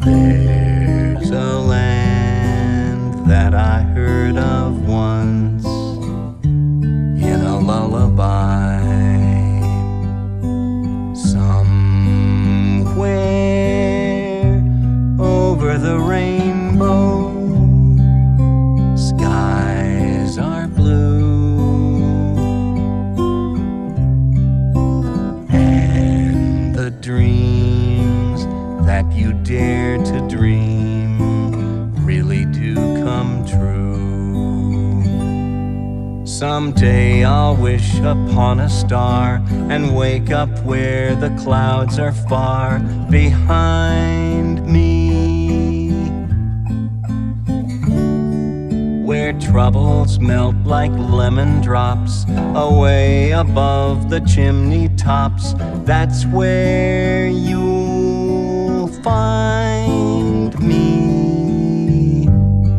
There's a land that I heard of once in a lullaby. Somewhere over the rainbow, skies are blue, and the dreams that you dare to dream really do come true. Someday I'll wish upon a star and wake up where the clouds are far behind me, where troubles melt like lemon drops away above the chimney tops. That's where you'll find me,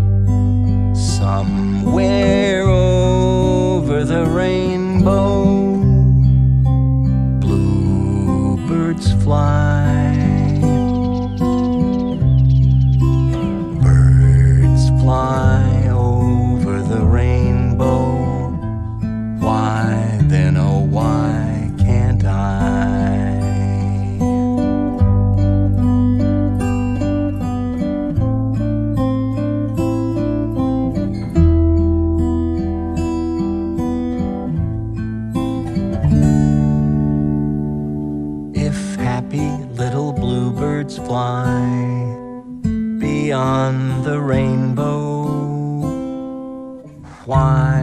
somewhere over the rainbow. Bluebirds fly, birds fly over the rainbow. Why then, oh why can't I? If happy little bluebirds fly beyond the rainbow, why